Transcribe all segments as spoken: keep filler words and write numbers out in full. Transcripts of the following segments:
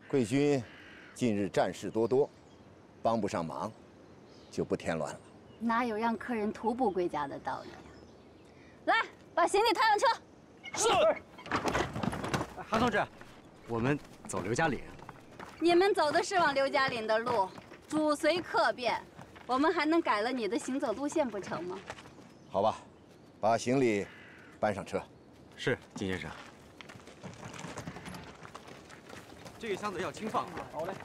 贵军近日战事多多，帮不上忙，就不添乱了。 哪有让客人徒步归家的道理呀？来，把行李抬上车。 是。韩同志，我们走刘家岭。 你们走的是往刘家岭的路，主随客便。我们还能改了你的行走路线不成吗？ 好吧，把行李搬上车。 是，金先生。 这个箱子要轻放。好嘞。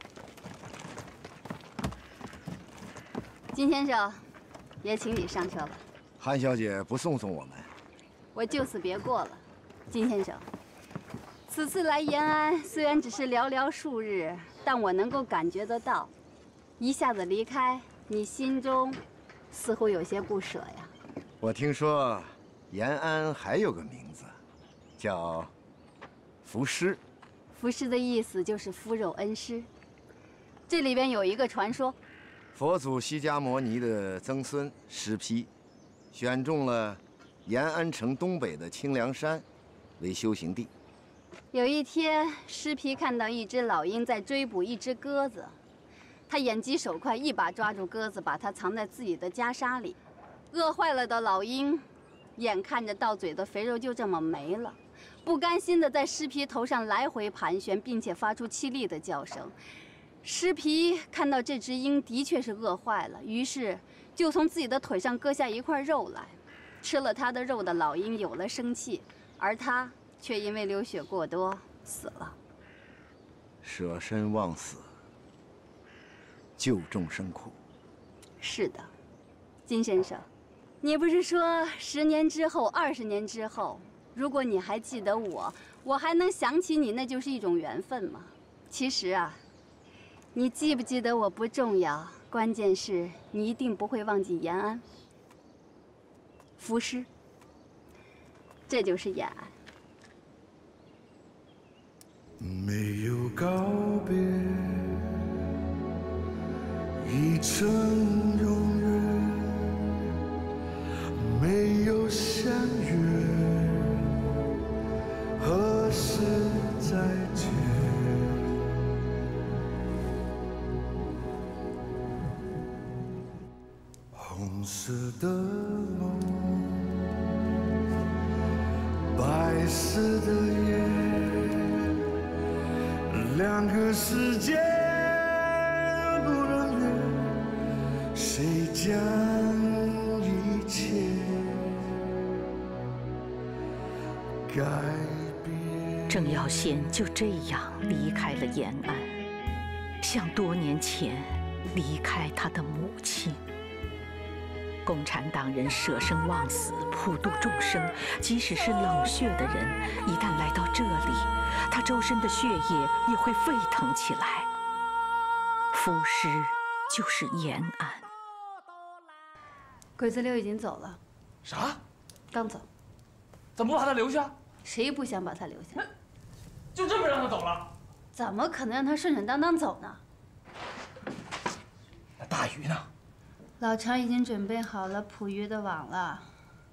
金先生，也请你上车吧。 韩小姐不送送我们， 我就此别过了。金先生，此次来延安虽然只是寥寥数日，但我能够感觉得到，一下子离开，你心中似乎有些不舍呀。 我听说延安还有个名字，叫浮尸。 浮尸的意思就是肤肉恩师。这里边有一个传说， 佛祖释迦牟尼的曾孙尸皮，选中了延安城东北的清凉山为修行地。 有一天，尸皮看到一只老鹰在追捕一只鸽子，他眼疾手快，一把抓住鸽子，把它藏在自己的袈裟里。饿坏了的老鹰，眼看着到嘴的肥肉就这么没了。 不甘心地在尸皮头上来回盘旋，并且发出凄厉的叫声。尸皮看到这只鹰的确是饿坏了，于是就从自己的腿上割下一块肉来。吃了它的肉的老鹰有了生气，而他却因为流血过多死了。 舍身忘死，救众生苦。 是的，金先生，你不是说十年之后、二十年之后？ 如果你还记得我，我还能想起你，那就是一种缘分吗？其实啊，你记不记得我不重要，关键是你一定不会忘记延安。浮尸，这就是延安。 没有告别，已成永远；没有相约。 何时再见？红色的梦，白色的夜，两个世界不能约，谁将一切改？ 郑耀先就这样离开了延安，像多年前离开他的母亲。共产党人舍生忘死，普度众生，即使是冷血的人，一旦来到这里，他周身的血液也会沸腾起来。浮尸就是延安。 鬼子六已经走了。 啥？ 刚走。 怎么不把他留下？ 谁不想把他留下？ 就这么让他走了？ 怎么可能让他顺顺当当走呢？ 那大鱼呢？ 老常已经准备好了捕鱼的网了。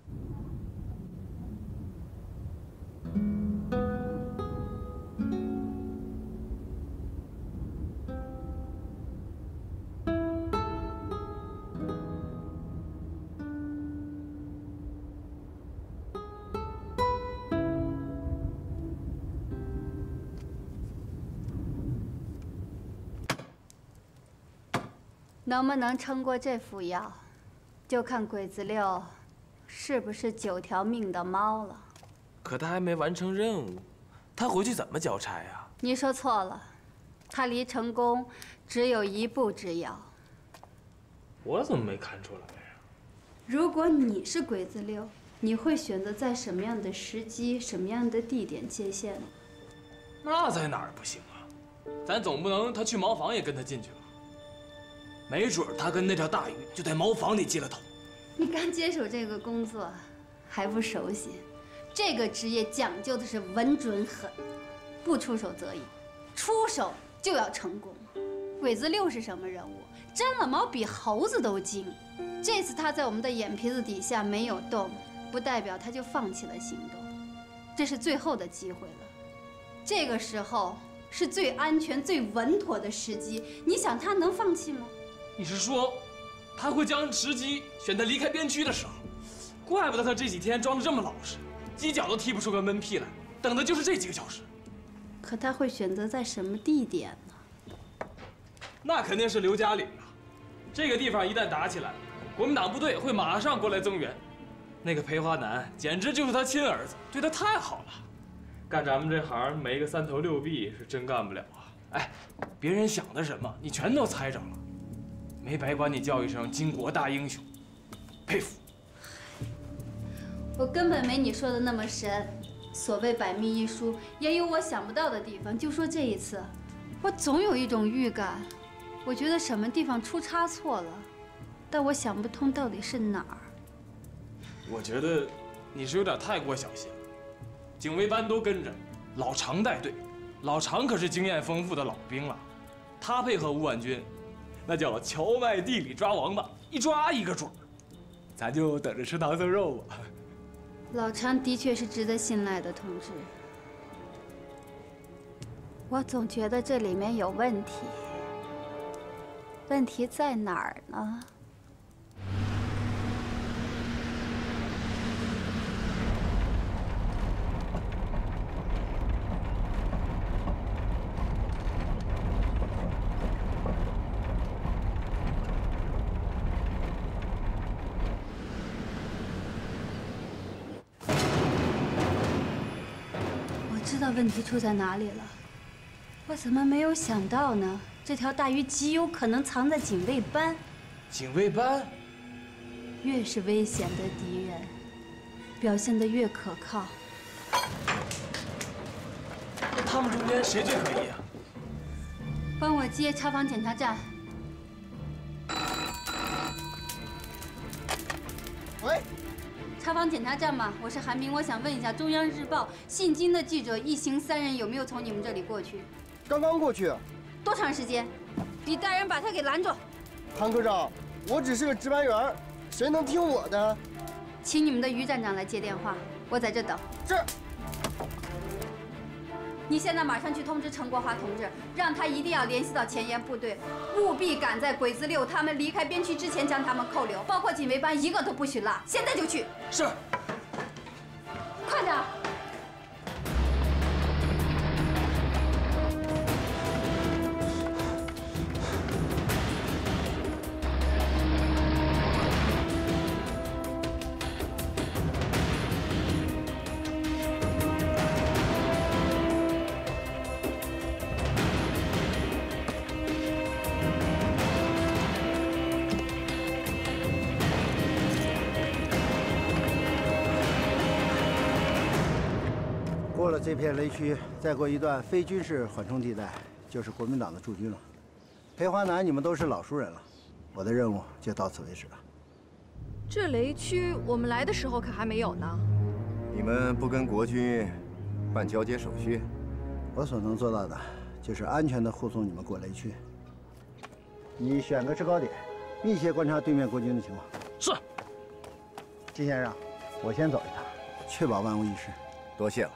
能不能撑过这副药，就看鬼子六是不是九条命的猫了。 可他还没完成任务，他回去怎么交差呀？ 你说错了，他离成功只有一步之遥。 我怎么没看出来呀？ 如果你是鬼子六，你会选择在什么样的时机、什么样的地点接线呢？ 那在哪儿不行啊？咱总不能他去茅房也跟他进去吧？ 没准他跟那条大鱼就在茅房里接了头。 你刚接手这个工作，还不熟悉。这个职业讲究的是稳准狠，不出手则已，出手就要成功。鬼子六是什么人物？沾了毛比猴子都精。这次他在我们的眼皮子底下没有动，不代表他就放弃了行动。这是最后的机会了。这个时候， 是最安全、最稳妥的时机。你想他能放弃吗？ 你是说，他会将时机选在离开边区的时候？怪不得他这几天装得这么老实，鸡脚都踢不出个闷屁来，等的就是这几个小时。 可他会选择在什么地点呢？ 那肯定是刘家岭啊！这个地方一旦打起来，国民党部队会马上过来增援。那个裴华南简直就是他亲儿子，对他太好了。干咱们这行没个三头六臂是真干不了啊！哎，别人想的什么你全都猜着了，没白管你叫一声巾帼大英雄，佩服。 我根本没你说的那么神。所谓百密一疏，也有我想不到的地方。就说这一次，我总有一种预感，我觉得什么地方出差错了，但我想不通到底是哪儿。 我觉得你是有点太过小心了。警卫班都跟着，老常带队，老常可是经验丰富的老兵了，他配合吴婉军，那叫荞麦地里抓王八，一抓一个准儿。咱就等着吃唐僧肉吧。 老常的确是值得信赖的同志，我总觉得这里面有问题。问题在哪儿呢？知道问题出在哪里了，我怎么没有想到呢？这条大鱼极有可能藏在警卫班。 警卫班， 越是危险的敌人，表现得越可靠。 那他们中间谁最可疑啊？ 帮我接查房检查站。 喂。 查房检查站吗？我是韩明，我想问一下，中央日报信金的记者一行三人有没有从你们这里过去？ 刚刚过去。 多长时间？你带人把他给拦住。 韩科长，我只是个值班员，谁能听我的？ 请你们的于站长来接电话，我在这等。 是。 你现在马上去通知陈国华同志，让他一定要联系到前沿部队，务必赶在鬼子六他们离开边区之前将他们扣留，包括警卫班一个都不许落。现在就去。 是。 快点。 过了这片雷区，再过一段非军事缓冲地带，就是国民党的驻军了。裴华南，你们都是老熟人了，我的任务就到此为止了。 这雷区我们来的时候可还没有呢。 你们不跟国军办交接手续？ 我所能做到的，就是安全地护送你们过雷区。你选个制高点，密切观察对面国军的情况。 是。 金先生，我先走一趟，确保万无一失。 多谢了。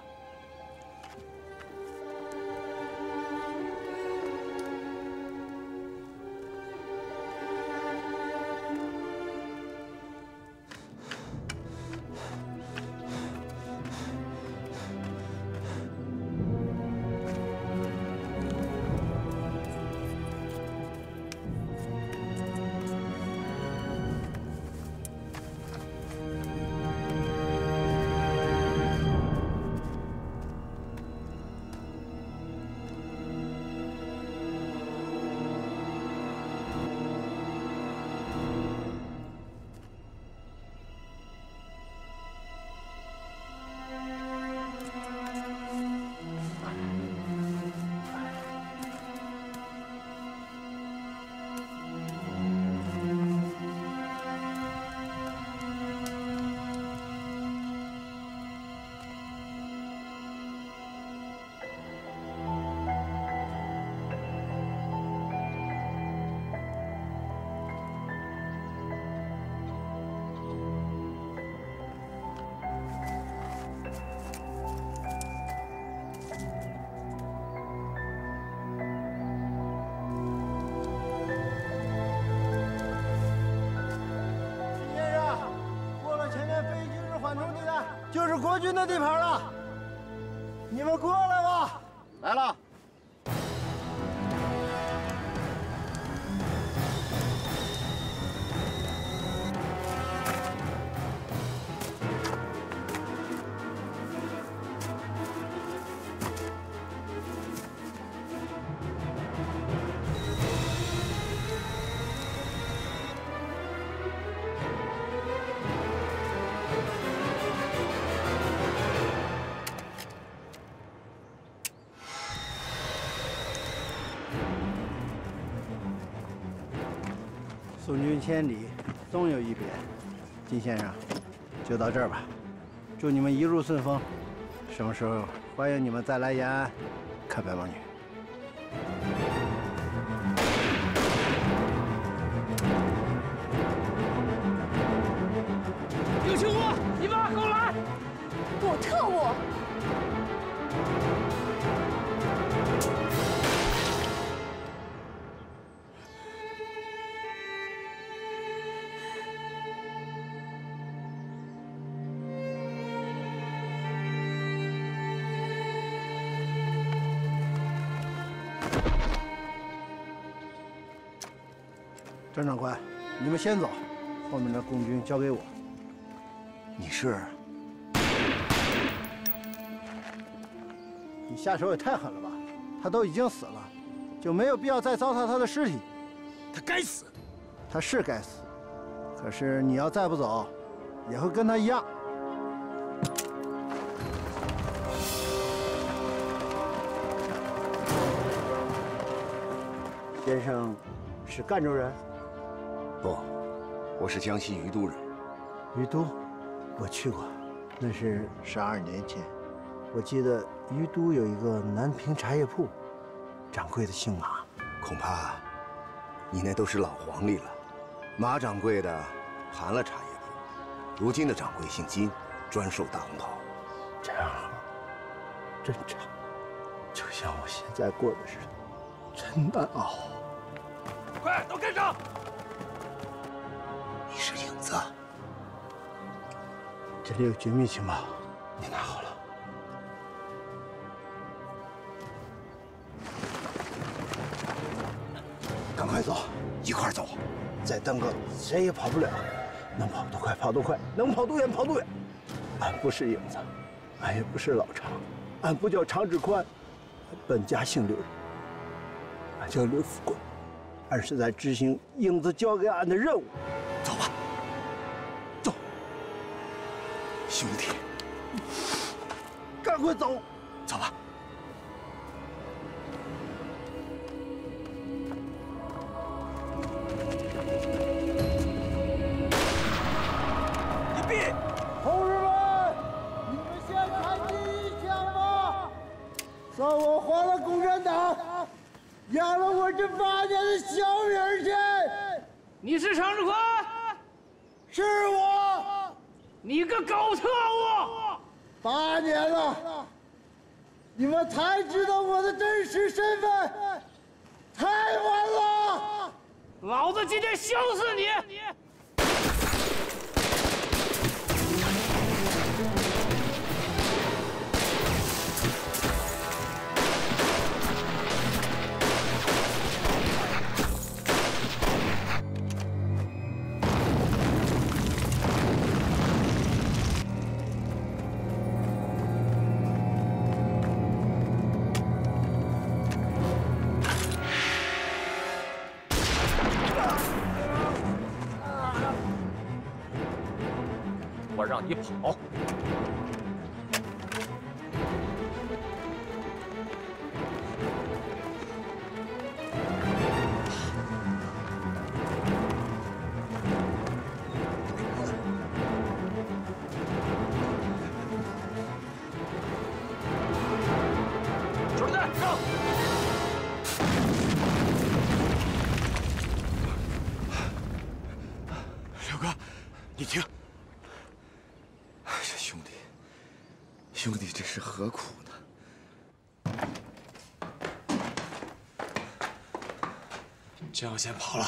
国军的地盘了，你们过来吧。 来了。 送君千里，总有一别。金先生，就到这儿吧。祝你们一路顺风。什么时候欢迎你们再来延安看白毛女。 有情物，你把给我来！ 我特务。 张长官，你们先走，后面的共军交给我。 你是？ 你下手也太狠了吧！他都已经死了，就没有必要再糟蹋他的尸体。 他该死， 他是该死，可是你要再不走，也会跟他一样。先生是赣州人？ 不，我是江西余都人。 余都，我去过，那是十二年前。我记得余都有一个南平茶叶铺，掌柜的姓马。 恐怕你那都是老黄历了。马掌柜的盘了茶叶铺，如今的掌柜姓金，专售大红袍。 这样好，真长，就像我现在过的似的，真难熬。 快，都跟上！ 你是影子， 这里有绝密情报，你拿好了。赶快走，一块走，再耽搁谁也跑不了。能跑多快跑多快，能跑多远跑多远。俺不是影子，俺也不是老常，俺不叫常志宽，本家姓刘，俺叫刘富贵，俺是在执行影子交给俺的任务。 走吧，走，兄弟， 赶快走， 走吧。 一闭，同志们，你们先看第一枪吧！算我还了共产党，养了我这八年的小名去。 你是常志宽？ 是我， 你个狗特务！ 八年了，你们才知道我的真实身份，太晚了！ 老子今天削死你！我让你跑！手榴弹上！ 刘哥，你听。 兄弟，兄弟，这是何苦呢？ 这样先跑了。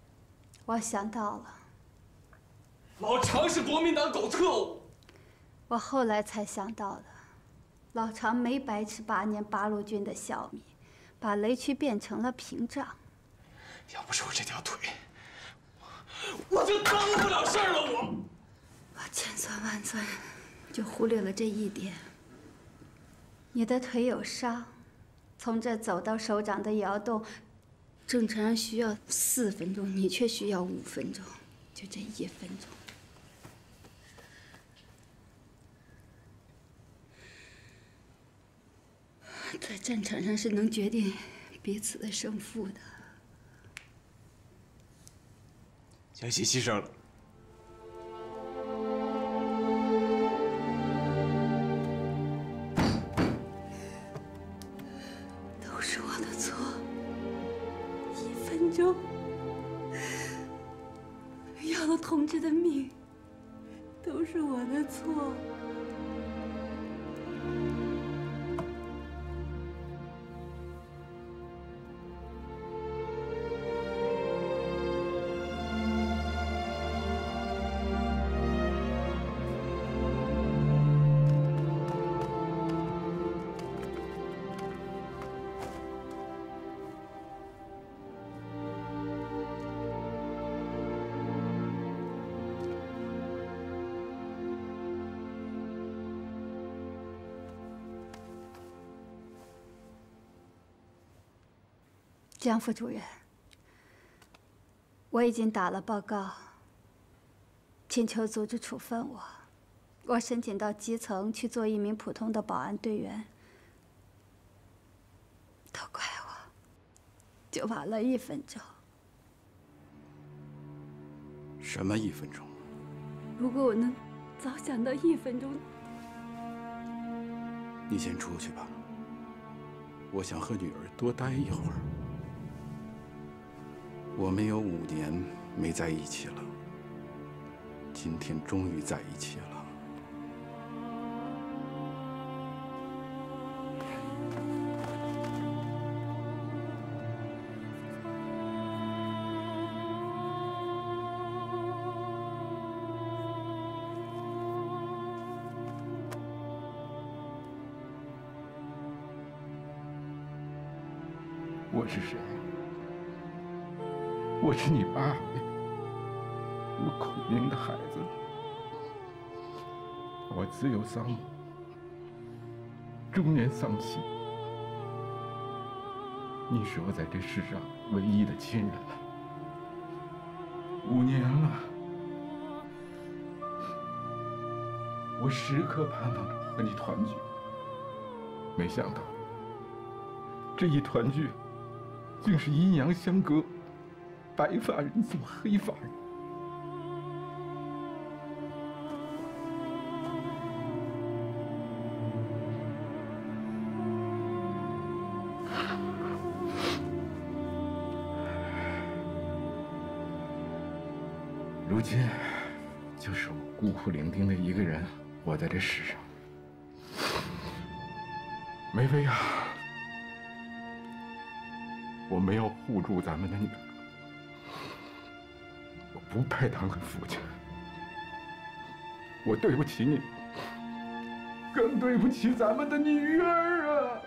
我想到了， 老常是国民党狗特务。 我后来才想到的，老常没白吃八年八路军的小米，把雷区变成了屏障。 要不是我这条腿，我就当不了事儿了。我， 我千算万算，就忽略了这一点。你的腿有伤，从这走到首长的窑洞，正常人需要四分钟，你却需要五分钟，就这一分钟。在战场上是能决定彼此的胜负的。 江西牺牲了。 都是我的错。一分钟，要了同志的命，都是我的错。江副主任，我已经打了报告，请求组织处分我。我申请到基层去做一名普通的保安队员，都怪我，就晚了一分钟。 什么一分钟？ 如果我能早想到一分钟， 你先出去吧，我想和女儿多待一会儿。我们有五年没在一起了，今天终于在一起了。 我是谁？我是你爸爸，我孔明的孩子。我自幼丧母，中年丧妻。你是我在这世上唯一的亲人了。五年了，我时刻盼望着和你团聚，没想到这一团聚，竟是阴阳相隔。白发人送黑发人，如今就是我孤苦伶仃的一个人活在这世上。梅妃啊，我没有护住咱们的女儿。不配当个父亲，我对不起你，更对不起咱们的女儿啊！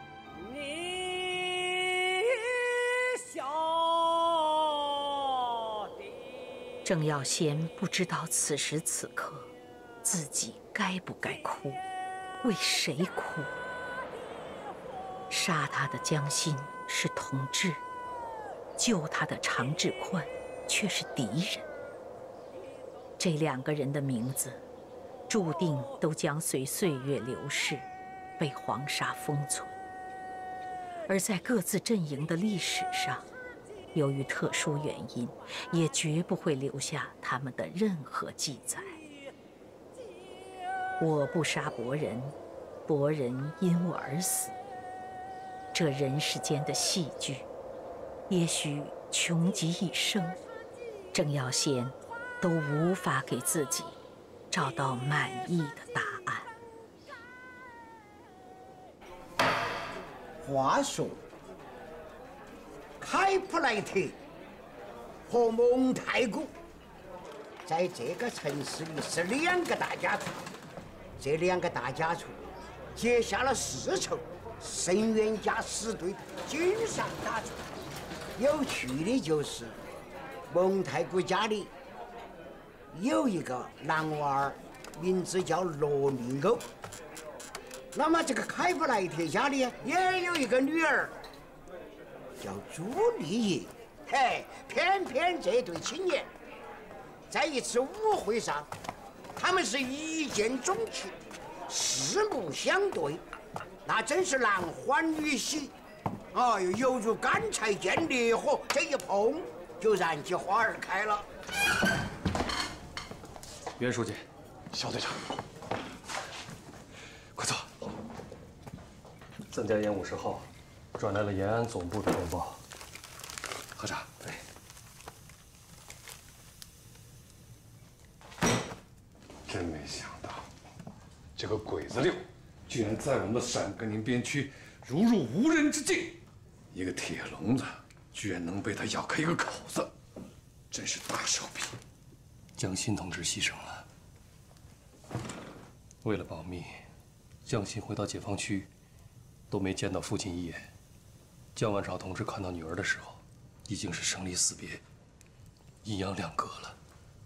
你小弟，郑耀先不知道此时此刻自己该不该哭，为谁哭？杀他的江心是同志，救他的常志宽却是敌人。这两个人的名字，注定都将随岁月流逝，被黄沙封存。而在各自阵营的历史上，由于特殊原因，也绝不会留下他们的任何记载。我不杀伯仁，伯仁因我而死。这人世间的戏剧，也许穷极一生，郑耀先都无法给自己找到满意的答案。 话说，开普莱特和蒙泰古在这个城市里是两个大家族， 这两个大家族结下了世仇，深渊家死对锦上打出。有趣的就是，蒙太古家里有一个男娃儿，名字叫罗密欧。那么这个凯弗莱特家里也有一个女儿，叫朱丽叶。嘿，偏偏这对青年在一次舞会上，他们是一见钟情，四目相对，那真是男欢女喜。哎呦，犹如干柴见烈火，这一碰就燃起花儿开了。 袁书记，肖队长，快坐。咱家烟五十号转来了延安总部的电报。喝茶。 对。真没想到，这个鬼子六居然在我们的陕甘宁边区如入无人之境。一个铁笼子，居然能被他咬开一个口子，真是大手笔。 江心同志牺牲了。为了保密，江心回到解放区，都没见到父亲一眼。江万朝同志看到女儿的时候，已经是生离死别，阴阳两隔了。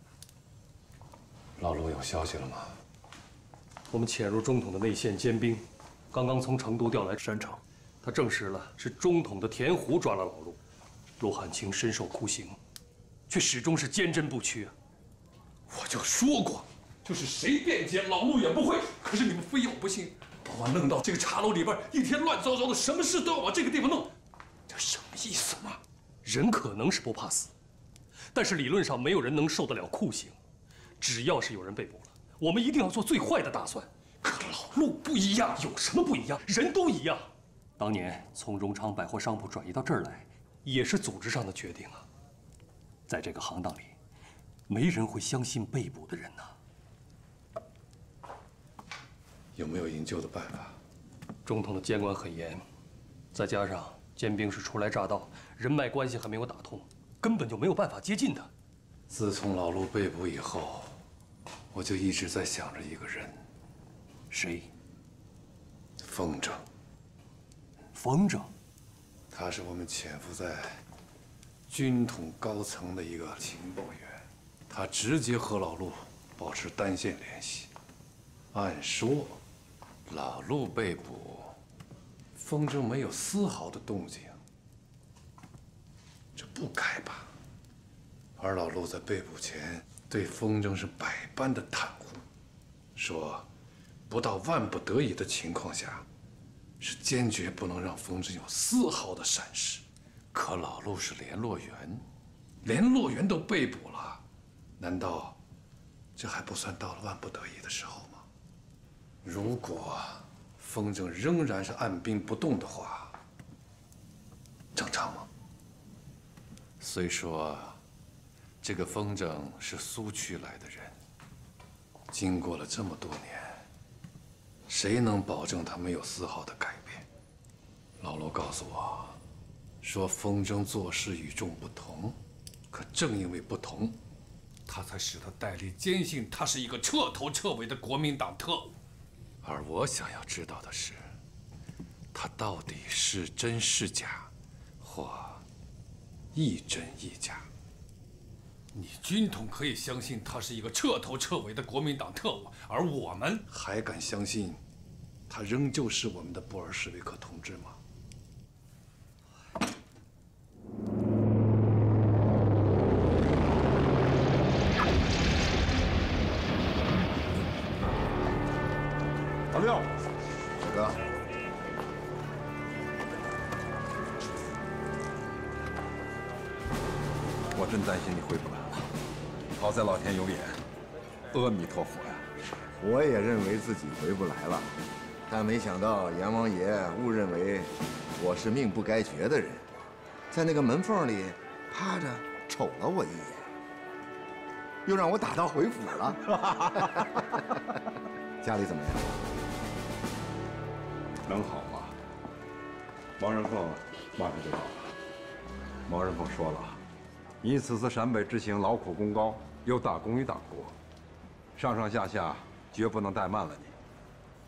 老陆有消息了吗？ 我们潜入中统的内线尖兵，刚刚从成都调来山城，他证实了是中统的田虎抓了老陆。陆汉卿身受酷刑，却始终是坚贞不屈啊！ 我就说过，就是谁辩解，老陆也不会。可是你们非要不信，把我弄到这个茶楼里边，一天乱糟糟的，什么事都要往这个地方弄，这什么意思嘛？ 人可能是不怕死，但是理论上没有人能受得了酷刑。只要是有人被捕了，我们一定要做最坏的打算。 可老陆不一样， 有什么不一样？人都一样。当年从荣昌百货商铺转移到这儿来，也是组织上的决定啊。在这个行当里，没人会相信被捕的人呐。 有没有营救的办法？ 中统的监管很严，再加上尖兵是初来乍到，人脉关系还没有打通，根本就没有办法接近他。 自从老陆被捕以后，我就一直在想着一个人。 谁？ 风筝。 风筝， 他是我们潜伏在军统高层的一个情报员，他直接和老陆保持单线联系。按说，老陆被捕，风筝没有丝毫的动静，这不该吧？而老陆在被捕前对风筝是百般的袒护，说不到万不得已的情况下，是坚决不能让风筝有丝毫的闪失。可老陆是联络员，联络员都被捕了，难道这还不算到了万不得已的时候吗？如果风筝仍然是按兵不动的话，正常吗？虽说这个风筝是苏区来的人，经过了这么多年，谁能保证他没有丝毫的改变？老陆告诉我，说风筝做事与众不同，可正因为不同，他才使他戴笠坚信他是一个彻头彻尾的国民党特务。而我想要知道的是，他到底是真是假，或亦真亦假？你军统可以相信他是一个彻头彻尾的国民党特务，而我们还敢相信他仍旧是我们的布尔什维克同志吗？ 老六， 哥， 我真担心你回不来了。好在老天有眼，阿弥陀佛呀！ 我也认为自己回不来了，但没想到阎王爷误认为我是命不该绝的人，在那个门缝里趴着瞅了我一眼，又让我打道回府了。家里怎么样？ 能好吗？毛人凤马上就到了。毛人凤说了，你此次陕北之行劳苦功高，有大功于党国，上上下下绝不能怠慢了你。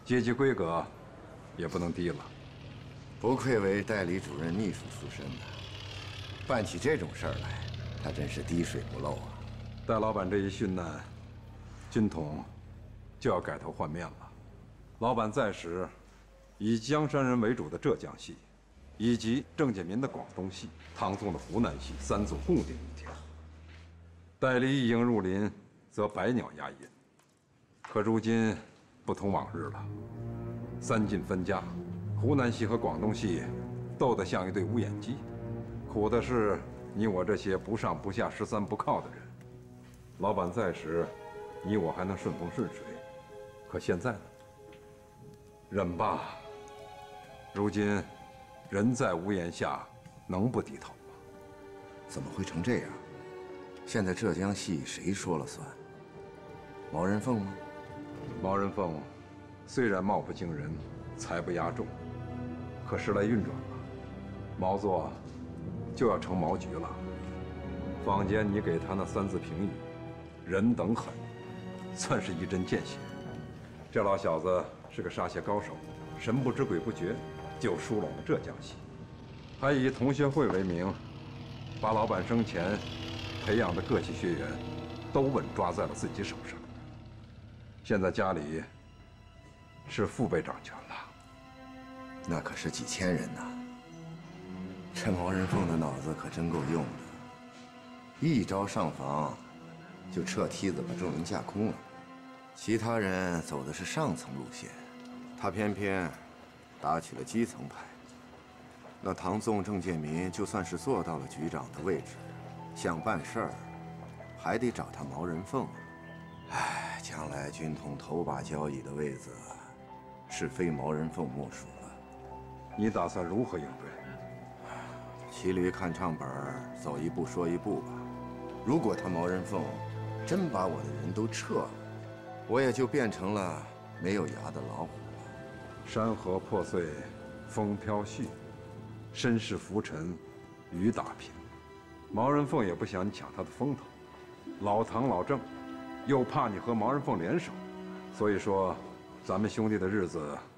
阶级规格也不能低了。 不愧为代理主任秘书出身的，办起这种事儿来，他真是滴水不漏啊。 戴老板这一殉难，军统就要改头换面了。老板在时，以江山人为主的浙江系，以及郑介民的广东系、唐宋的湖南系三组共顶一天。代理一营入林，则百鸟压阴。可如今不同往日了，三晋分家，湖南系和广东系斗得像一对无眼鸡。苦的是你我这些不上不下、十三不靠的人。老板在时，你我还能顺风顺水，可现在呢？忍吧。如今人在屋檐下，能不低头吗？ 怎么会成这样？现在浙江系谁说了算？毛人凤吗？ 毛人凤虽然貌不惊人，才不压众，可时来运转了，毛作就要成毛局了。坊间你给他那三字评语“人等狠”，算是一针见血。这老小子是个杀血高手，神不知鬼不觉就疏拢了浙江系，还以同学会为名，把老板生前培养的各系学员都稳抓在了自己手上。现在家里是父辈掌权了， 那可是几千人呐。这毛人凤的脑子可真够用的，一招上房就撤梯子把众人架空了。其他人走的是上层路线，他偏偏打起了基层牌。那唐宋郑介民就算是做到了局长的位置，想办事儿还得找他毛人凤。唉，将来军统头把交椅的位子，是非毛人凤莫属了。 你打算如何应对？ 骑驴看唱本，走一步说一步吧。如果他毛人凤真把我的人都撤了，我也就变成了没有牙的老虎了。 山河破碎，风飘絮；身世浮沉，雨打萍。毛人凤也不想你抢他的风头，老唐老郑又怕你和毛人凤联手，所以说，咱们兄弟的日子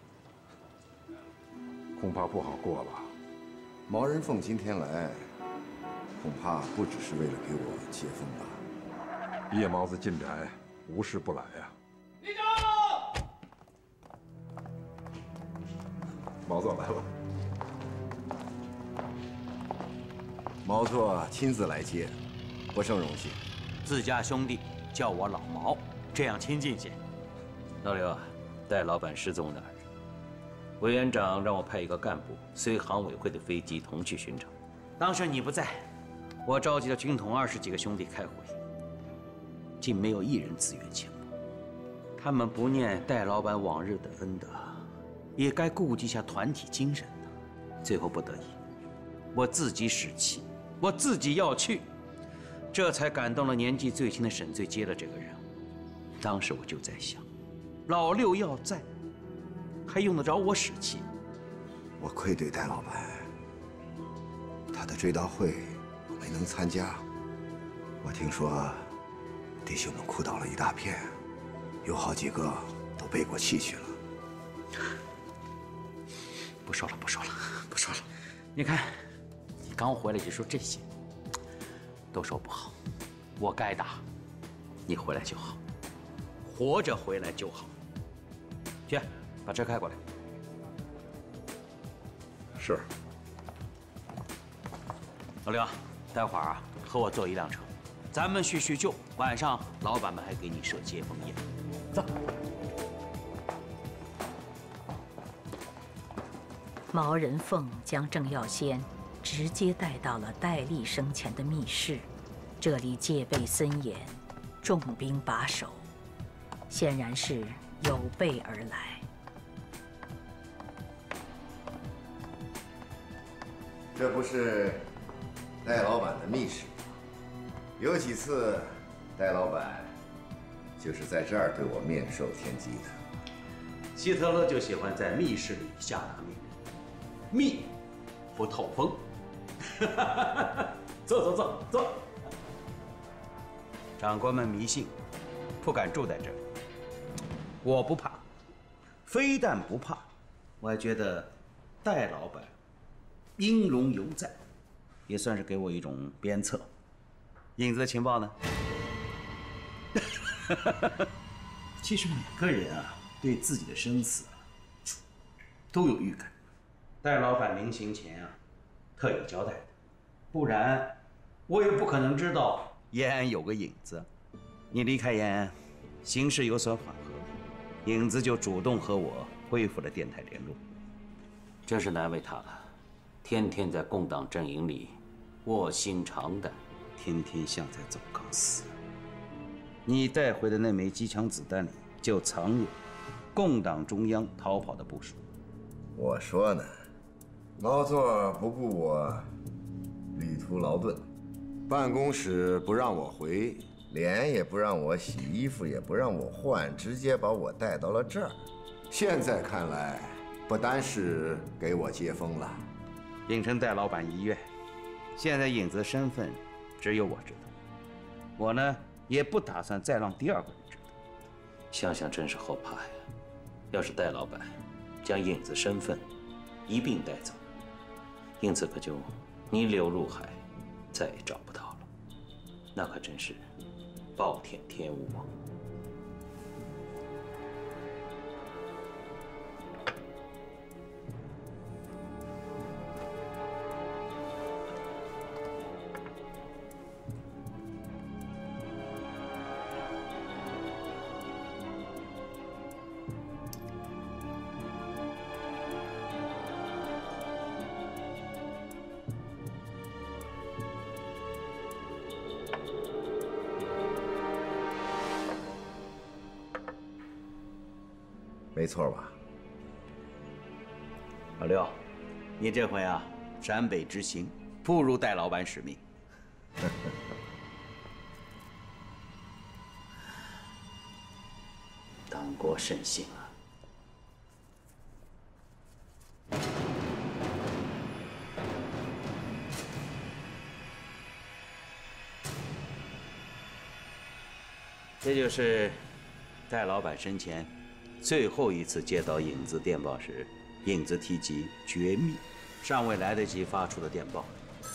恐怕不好过了。 毛人凤今天来，恐怕不只是为了给我接风吧。 夜猫子进宅，无事不来呀、啊。 立正！ 毛作来了。 毛作亲自来接，不胜荣幸。 自家兄弟叫我老毛，这样亲近些。老刘啊，戴老板失踪那日，委员长让我派一个干部随行委会的飞机同去寻找。当时你不在，我召集了军统二十几个兄弟开会，竟没有一人自愿前往。他们不念戴老板往日的恩德，也该顾及一下团体精神呢。最后不得已，我自己使气，我自己要去，这才感动了年纪最轻的沈醉接了这个任务。当时我就在想，老六要在，还用得着我使气？ 我愧对戴老板，他的追悼会我没能参加。我听说弟兄们哭倒了一大片，有好几个都背过气去了。 不说了，不说了，不说了。你看，你刚回来就说这些，都说不好。我该打，你回来就好，活着回来就好。去，把车开过来。 是。 老刘，待会儿啊，和我坐一辆车，咱们叙叙旧。晚上老板们还给你设接风宴。走。 毛人凤将郑耀先直接带到了戴笠生前的密室，这里戒备森严，重兵把守，显然是有备而来。 这不是戴老板的密室吗？有几次，戴老板就是在这儿对我面授天机的。 希特勒就喜欢在密室里下达命令。密不透风。坐坐坐坐。长官们迷信，不敢住在这儿。我不怕， 非但不怕，我还觉得戴老板音容犹在，也算是给我一种鞭策。影子的情报呢？其实每个人啊，对自己的生死啊，都有预感。戴老板临行前啊，特有交代的，不然我也不可能知道延安有个影子。你离开延安，形势有所缓和，影子就主动和我恢复了电台联络。真是难为他了，天天在共党阵营里卧薪尝胆，天天像在走钢丝。你带回的那枚机枪子弹里就藏有共党中央逃跑的部署。 我说呢，毛座不顾我旅途劳顿，办公室不让我回，脸也不让我洗，衣服也不让我换，直接把我带到了这儿。现在看来，不单是给我接风了。 影城戴老板遗愿，现在影子的身份只有我知道，我呢也不打算再让第二个人知道。想想真是后怕呀！要是戴老板将影子身份一并带走，影子可就泥流入海，再也找不到了，那可真是暴殄天物啊！ 没错吧？ 老六，你这回啊，陕北之行不如戴老板使命。党国盛幸啊！这就是戴老板生前最后一次接到影子电报时，影子提及绝密，尚未来得及发出的电报。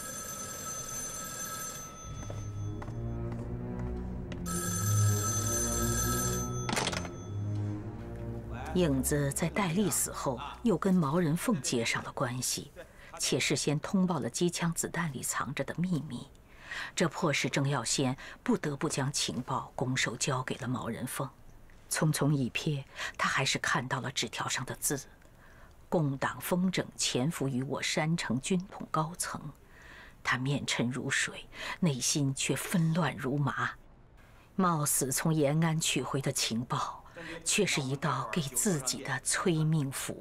影子在戴笠死后，又跟毛人凤接上了关系，且事先通报了机枪子弹里藏着的秘密，这迫使郑耀先不得不将情报拱手交给了毛人凤。匆匆一瞥，他还是看到了纸条上的字：“共党风筝潜伏于我山城军统高层。”他面沉如水，内心却纷乱如麻。貌似从延安取回的情报，却是一道给自己的催命符。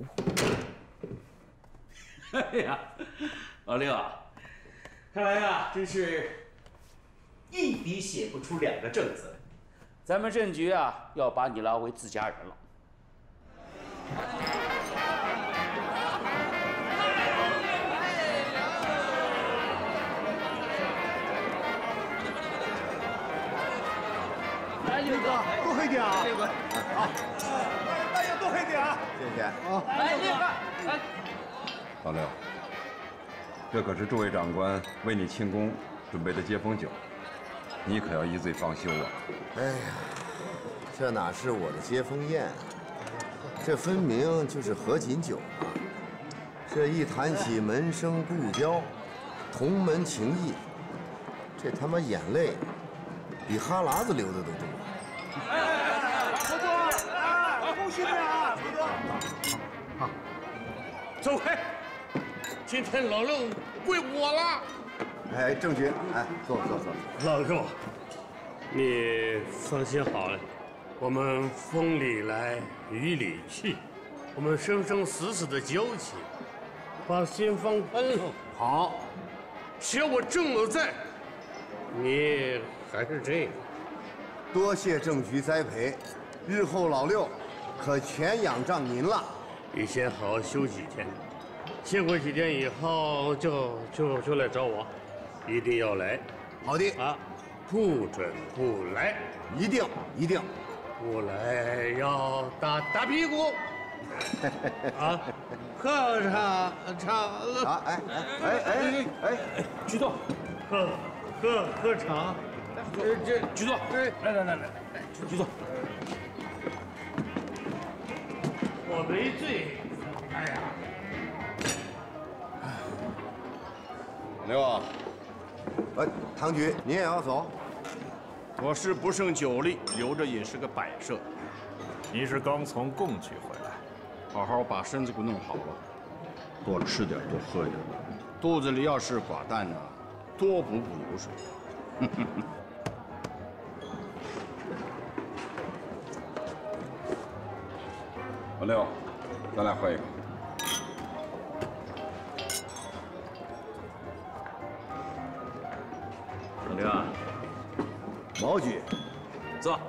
哎呀，老六啊，看来啊，真是一笔写不出两个正字。咱们政局啊，要把你拉为自家人了。 来，六哥，多喝一点啊！ 六哥，好， 大家多喝一点啊！ 谢谢啊！ 来，六哥，来。老六，这可是诸位长官为你庆功准备的接风酒。你可要一醉方休啊！ 哎呀，这哪是我的接风宴啊，这分明就是合卺酒嘛！这一谈起门生故交、同门情谊，这他妈眼泪比哈喇子流的都多。 合作，啊，恭喜你啊，合作！ 好，走开！今天老六归我了。 哎，郑局，哎，坐坐坐。 老六，你放心好了，我们风里来雨里去，我们生生死死的交情，把先锋分了。好，只要我郑某在，你还是这样。 多谢郑局栽培，日后老六可全仰仗您了。 你先好好休几天，歇过几天以后就就就来找我。一定要来， 好的啊，不准不来， 一定一定， 不来要打打屁股， 啊，喝茶茶啊！哎哎哎哎哎， 局座，喝喝喝茶。呃，这局座，来来来来，局座，我没醉。哎呀， 老刘啊， 哎，唐局，你也要走？ 我是不胜酒力，留着也是个摆设。你是刚从贡去回来，好好把身子给弄好了，多吃点，多喝点，肚子里要是寡淡呢，多补补油水。 老六，咱俩喝一个。 老刘啊， 毛局， 坐。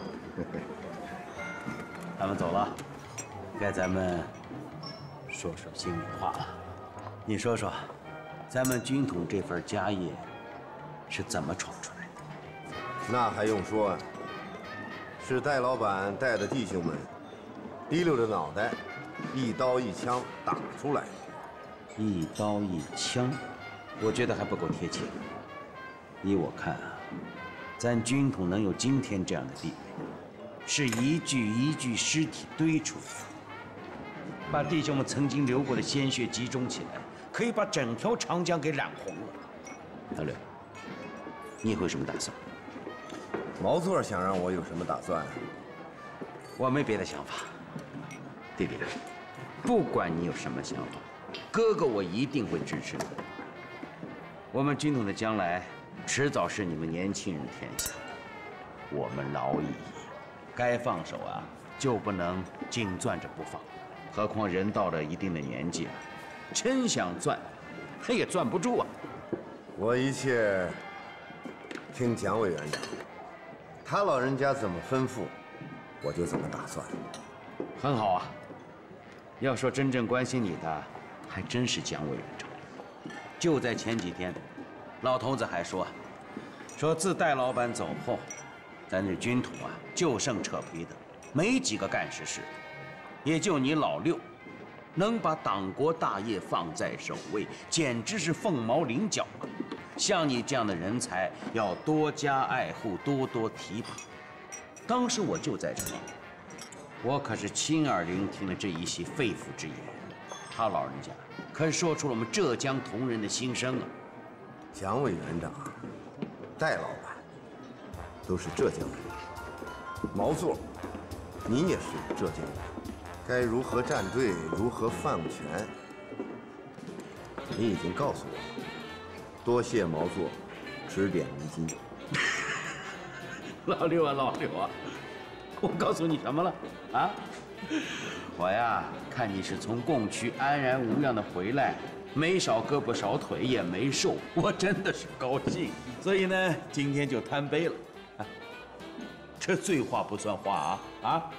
他们走了，该咱们说说心里话了。你说说，咱们军统这份家业是怎么闯出来的？ 那还用说啊？是戴老板带的弟兄们提溜着脑袋，一刀一枪打出来的。 一刀一枪，我觉得还不够贴切。依我看啊，咱军统能有今天这样的地位，是一具一具尸体堆出来的，把弟兄们曾经流过的鲜血集中起来，可以把整条长江给染红了。老刘，你会有什么打算？ 毛座想让我有什么打算？ 我没别的想法。弟弟，不管你有什么想法，哥哥我一定会支持你。我们军统的将来，迟早是你们年轻人的天下。我们老矣，该放手啊，就不能紧攥着不放。何况人到了一定的年纪了，真想攥，他也攥不住啊。 我一切听蒋委员长，他老人家怎么吩咐，我就怎么打算。 很好啊。要说真正关心你的，还真是蒋委员长。就在前几天，老头子还说，说自戴老板走后，咱这军统啊，就剩扯皮的，没几个干实事的，也就你老六，能把党国大业放在首位，简直是凤毛麟角啊！像你这样的人才，要多加爱护，多多提拔。当时我就在这里，我可是亲耳聆听了这一席肺腑之言，他老人家可是说出了我们浙江同仁的心声啊！ 蒋委员长、戴老板都是浙江人，毛座，你也是浙江人，该如何站队，如何放权，你已经告诉我了。多谢毛座指点迷津。 老六啊，老六啊，我告诉你什么了啊？我呀，看你是从贡区安然无恙的回来，没少胳膊少腿，也没瘦，我真的是高兴。所以呢，今天就贪杯了。啊，这醉话不算话啊啊！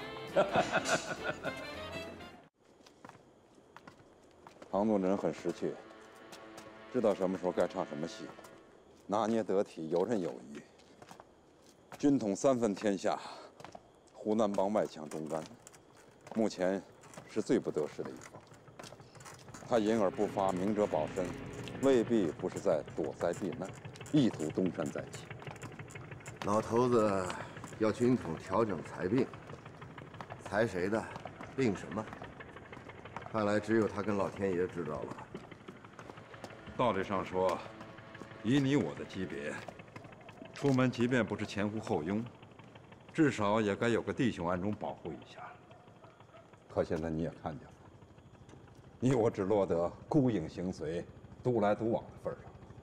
唐总人很识趣，知道什么时候该唱什么戏，拿捏得体，游刃有余。军统三分天下，湖南帮外强中干，目前是最不得势的一方。他隐而不发，明哲保身，未必不是在躲灾避难，意图东山再起。 老头子要军统调整财病，财谁的，病什么？看来只有他跟老天爷知道了。 道理上说，以你我的级别，出门即便不是前呼后拥，至少也该有个弟兄暗中保护一下。可现在你也看见了，你我只落得孤影行随、独来独往的份上。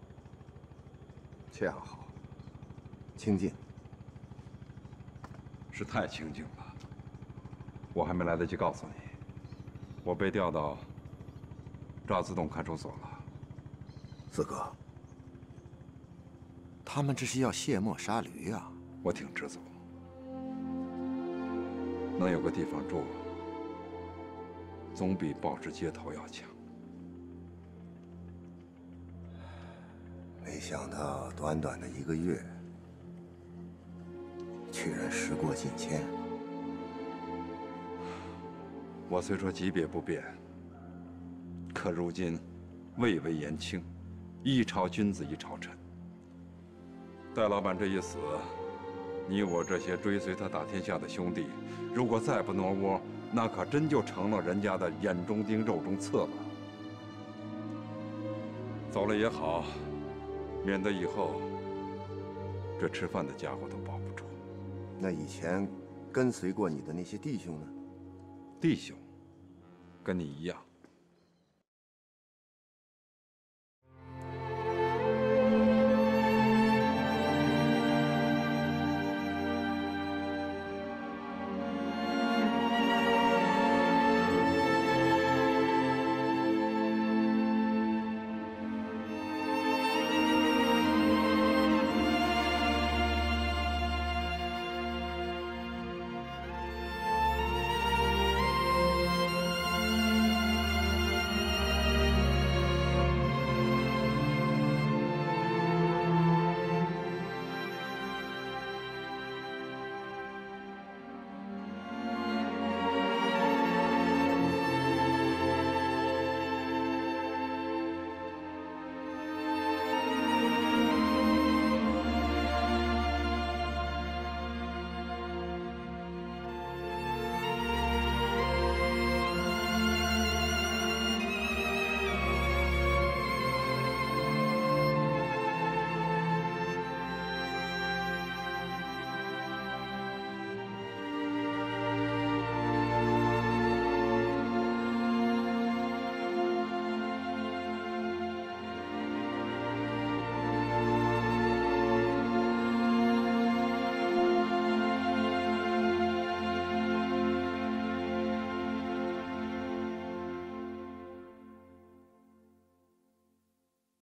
这样好，清静。 是太清静了，我还没来得及告诉你，我被调到赵自动看守所了。 四哥，他们这是要卸磨杀驴啊！ 我挺知足，能有个地方住，总比暴尸街头要强。 没想到短短的一个月，居然时过境迁。 我虽说级别不变，可如今位为言轻，一朝君子一朝臣。戴老板这一死，你我这些追随他打天下的兄弟，如果再不挪窝，那可真就成了人家的眼中钉、肉中刺了。走了也好，免得以后这吃饭的家伙都保不住。 那以前跟随过你的那些弟兄呢？ 弟兄，跟你一样。